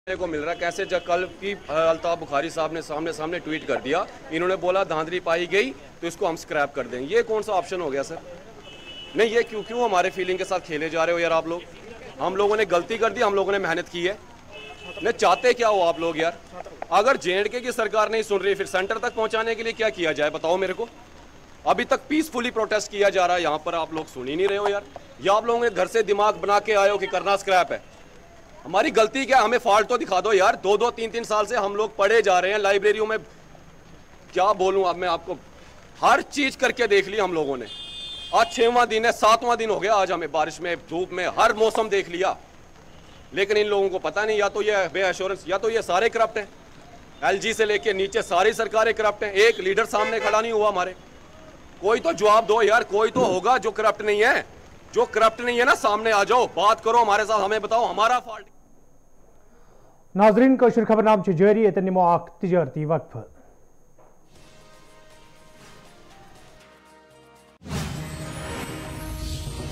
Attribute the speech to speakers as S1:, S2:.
S1: को मिल रहा कैसे जब कल की अल्ताफ बुखारी साहब ने सामने ट्वीट कर दिया, इन्होंने बोला धांधली पाई गई तो इसको हम स्क्रैप कर देंगे। ये कौन सा ऑप्शन हो गया सर? नहीं, ये क्यों हमारे फीलिंग के साथ खेले जा रहे हो यार आप लोग? हम लोगों ने गलती कर दी, हम लोगों ने मेहनत की है। नहीं चाहते क्या हो आप लोग यार? अगर J&K की सरकार नहीं सुन रही, फिर सेंटर तक पहुंचाने के लिए क्या किया जाए बताओ मेरे को? अभी तक पीसफुली प्रोटेस्ट किया जा रहा है, यहाँ पर आप लोग सुन ही नहीं रहे हो यार। या आप लोगों ने घर से दिमाग बना के आए हो कि करना स्क्रैप है? हमारी गलती क्या? हमें फॉल्ट तो दिखा दो यार। 2-3 साल से हम लोग पढ़े जा रहे हैं लाइब्रेरियों में। क्या बोलूं अब मैं आपको, हर चीज करके देख ली हम लोगों ने। आज 6वां दिन है, 7वां दिन हो गया आज हमें, बारिश में धूप में हर मौसम देख लिया। लेकिन इन लोगों को पता नहीं, या तो ये बे एश्योरेंस, या तो ये सारे करप्ट हैं। LG से लेके नीचे सारी सरकारें करप्ट हैं। एक लीडर सामने खड़ा नहीं हुआ हमारे। कोई तो जवाब दो यार, कोई तो होगा जो करप्ट नहीं है। जो करप्ट नहीं है ना, सामने आ जाओ, बात करो हमारे साथ, हमें बताओ हमारा फॉल्ट।
S2: नाजरीन, कशर खबरनाम जारी तजरती वक्फ।